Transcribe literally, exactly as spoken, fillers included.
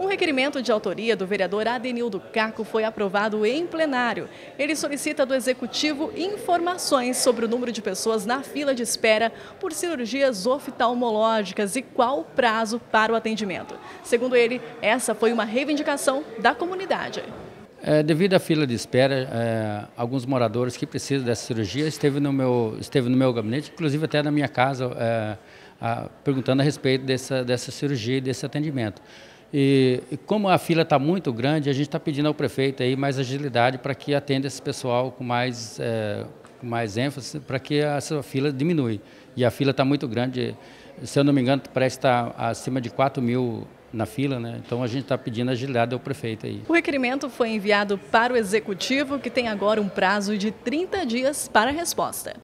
Um requerimento de autoria do vereador Adenildo Caco foi aprovado em plenário. Ele solicita do Executivo informações sobre o número de pessoas na fila de espera por cirurgias oftalmológicas e qual o prazo para o atendimento. Segundo ele, essa foi uma reivindicação da comunidade. É, devido à fila de espera, é, alguns moradores que precisam dessa cirurgia esteve no meu, esteve no meu gabinete, inclusive até na minha casa, é, a, perguntando a respeito dessa, dessa cirurgia e desse atendimento. E, e como a fila está muito grande, a gente está pedindo ao prefeito aí mais agilidade para que atenda esse pessoal com mais, é, com mais ênfase, para que essa fila diminui. E a fila está muito grande, se eu não me engano, parece estar acima de quatro mil na fila, né? Então a gente está pedindo agilidade ao prefeito aí. O requerimento foi enviado para o Executivo, que tem agora um prazo de trinta dias para a resposta.